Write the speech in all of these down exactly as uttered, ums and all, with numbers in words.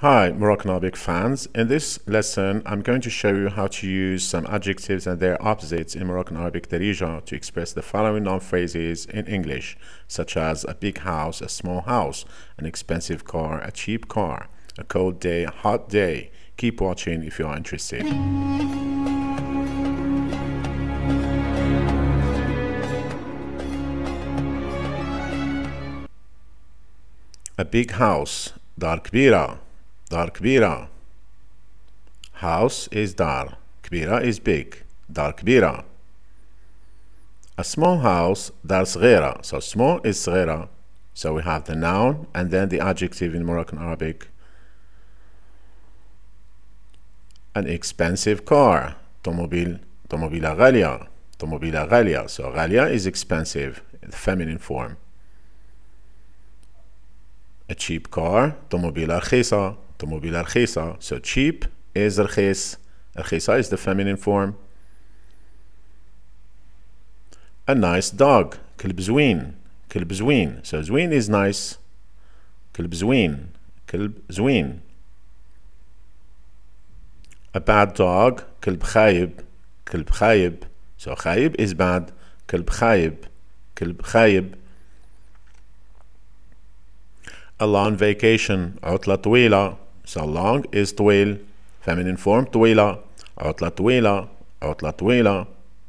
Hi Moroccan Arabic fans, in this lesson I'm going to show you how to use some adjectives and their opposites in Moroccan Arabic Darija to express the following noun phrases in English, such as a big house, a small house, an expensive car, a cheap car, a cold day, a hot day. Keep watching if you are interested. A big house, dar kbira. Dar kbira. House is dar. Kbira is big. Dar kbira. A small house, dar صغيرة. So small is صغيرة. So we have the noun and then the adjective in Moroccan Arabic. An expensive car. طوموبيل طوموبيلة غالية. طوموبيلة غالية. So غالية is expensive, the feminine form. A cheap car. طوموبيلة رخيصة. طوموبيلة رخيصة. So cheap is رخيص. رخيصة is the feminine form. A nice dog. كلب زوين. كلب زوين. So زوين is nice. كلب زوين. كلب زوين. A bad dog. كلب خايب. كلب خايب. So خايب is bad. كلب خايب. كلب خايب. A long vacation. عطلة طويلة. So long is طويل. Feminine form طويلة. عطلة طويلة. عطلة طويلة.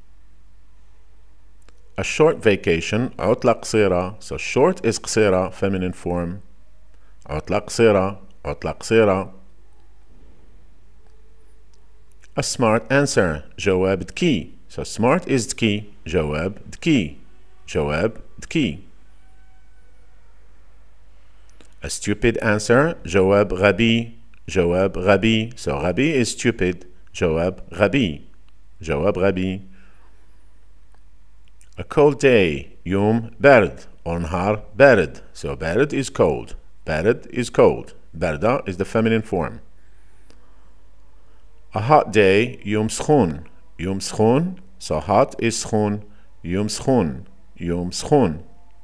A short vacation. عطلة قصيرة. So short is قصيرة. Feminine form. عطلة قصيرة. عطلة قصيرة. A smart answer. جواب ذكي. So smart is ذكي. جواب ذكي. جواب ذكي. A stupid answer. جواب غبي. جواب غبي. So غبي is stupid. جواب غبي. جواب غبي. A cold day. يوم برد. Or نهار بارد. So بارد is cold. بارد is cold. باردة is the feminine form. A hot day. يوم سخون. يوم سخون. So hot is سخون. يوم سخون. يوم سخون.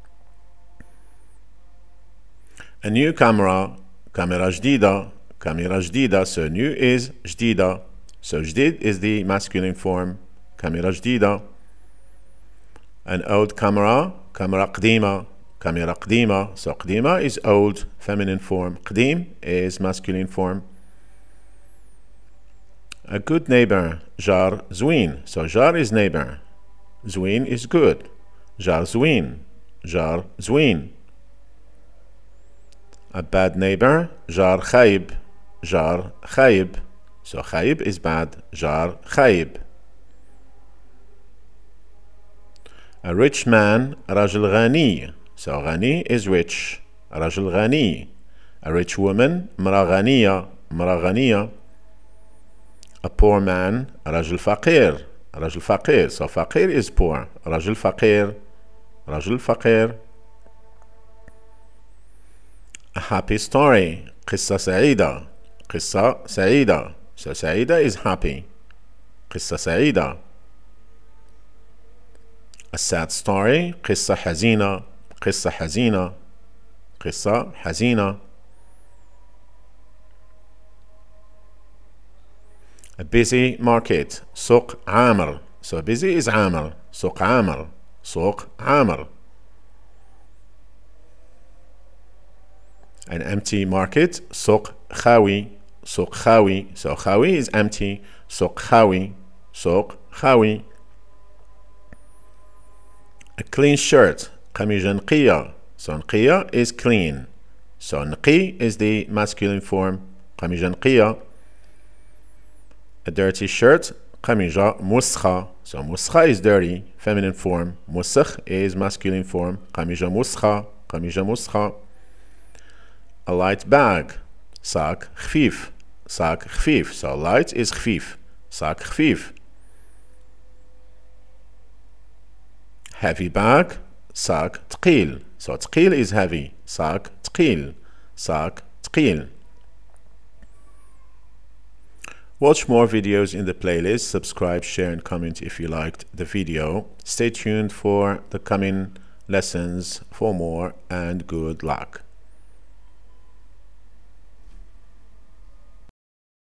A new camera. كاميرا جديدة. كاميرا جديدة. So new is جديدة. So جديد is the masculine form. كاميرا جديدة. An old camera. كاميرا قديمة. كاميرا قديمة. So قديمة is old. Feminine form. قديم is masculine form. A good neighbor. جار زوين. So جار is neighbor. زوين is good. جار زوين. جار زوين. A bad neighbor. جار خايب. جار خايب. So خايب is bad. جار خايب. A rich man. رجل غني. So غني is rich. رجل غني. A rich woman. مرأة غنية. مرأة غنية. A poor man. رجل فقير. رجل فقير. So فقير is poor. رجل فقير. رجل فقير. A happy story. قصة سعيدة. قصة سعيدة. So سعيدة is happy. قصة سعيدة. A sad story. قصة حزينة. قصة حزينة. قصة حزينة. A busy market. سوق عامر. So busy is عامر. سوق عامر. سوق عامر. An empty market. سوق خاوي. سوق خاوي. So خاوي is empty. سوق خاوي. سوق خاوي. A clean shirt. قميجة نقية. So نقية is clean. So نقي is the masculine form. قميجة نقية. A dirty shirt. قميجة مسخة. So مسخة is dirty. Feminine form. مسخ is masculine form. قميجة مسخة. قميجة مسخة. A light bag. saak خفيف. saak خفيف. So light is خفيف. saak خفيف. Heavy bag. saak ثقيل. So ثقيل is heavy. saak ثقيل. saak ثقيل. Watch more videos in the playlist. Subscribe, share, and comment if you liked the video. Stay tuned for the coming lessons for more, and good luck.